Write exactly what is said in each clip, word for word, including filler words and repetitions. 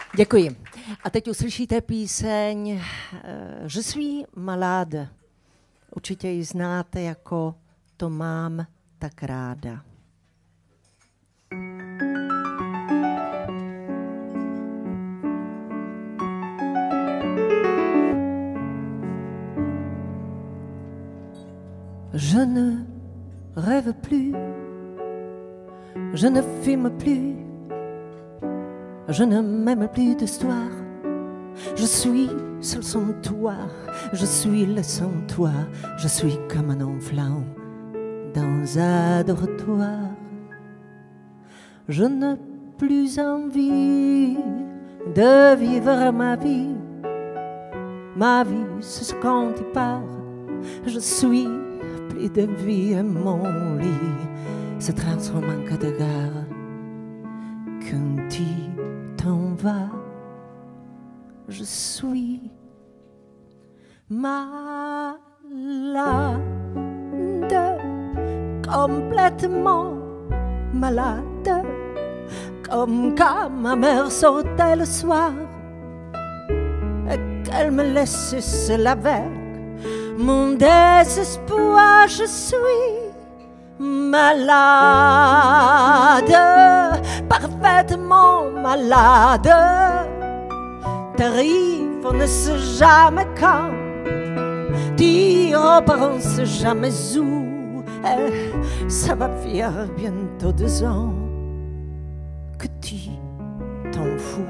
Děkuji. A teď uslyšíte píseň Je suis malade. Určitě ji znáte jako To mám tak ráda. Je ne rêve plus, je ne fume plus, je ne m'aime plus d'histoire. Je suis seul sans toi, je suis le sans toi, je suis comme un enfant dans un dortoir. Je n'ai plus envie de vivre ma vie, ma vie c'est ce quand il part. Je suis plus de vie et mon lit se transforme en cas de gare quand tu t'en vas. Je suis malade, complètement malade, comme quand ma mère sortait le soir et qu'elle me laissait seule avec mon désespoir. Je suis malade, parfaitement malade. T'arrives, on ne sait jamais quand, dire aux parents, on sait jamais où. Et ça va faire bientôt deux ans que tu t'en fous.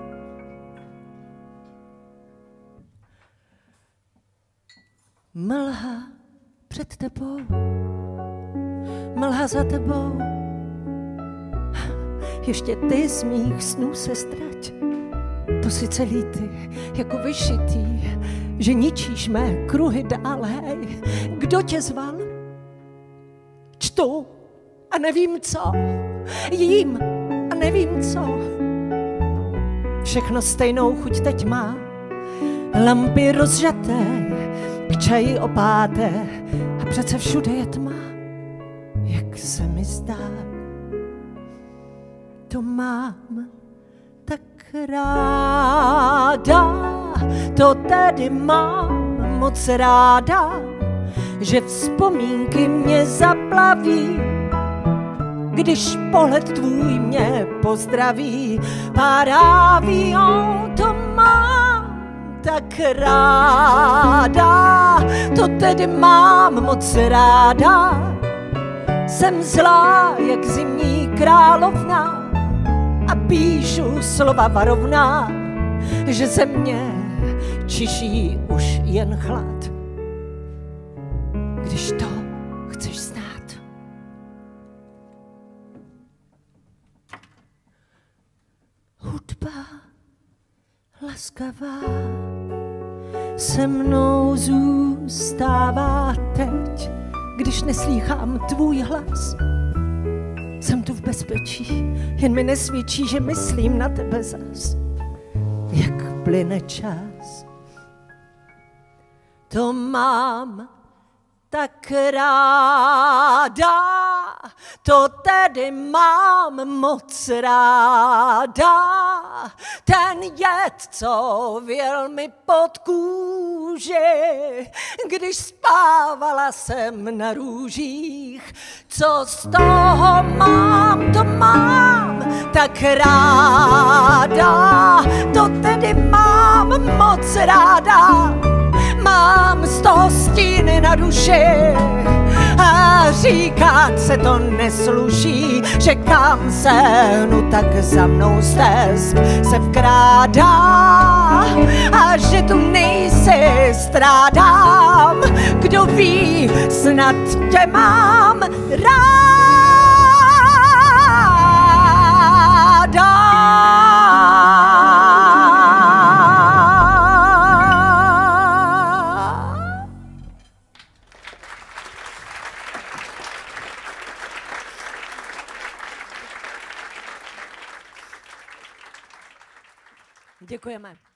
Mlha před tebou, mlha za tebou, ještě ty z mých snů se ztrať. To si celý ty, jako vyšitý, že ničíš mé kruhy dále. Hej, kdo tě zval? Čtu a nevím co, jím a nevím co. Všechno stejnou chuť teď má, lampy rozžaté, k čaji opáté a přece všude je tma, jak se mi zdá. To mám tak ráda, to tedy mám moc ráda, že vzpomínky mě zaplaví, když pohled tvůj mě pozdraví. Pár avion, to mám tak ráda, to tedy mám moc ráda. Jsem zlá jak zimní královna a píšu slova varovná, že ze mě čiší už jen chlad, když to chceš znát. Hudba laskavá se mnou zůstává teď, když neslýchám tvůj hlas. Jsem tu v bezpečí, jen mi nesvědčí, že myslím na tebe zas, jak plyne čas. To mám tak ráda, to tedy mám moc ráda. Ten jed, co vjel mi pod kůži, když spávala jsem na růžích. Co z toho mám, to mám tak ráda, to tedy mám moc ráda. Mám z toho stíny na duši a říkat se to nesluší, že kam se hnu, tak za mnou stesk se vkrádá a že tu nejsi, strádám. Kdo ví, snad tě mám ráda. Děkujeme.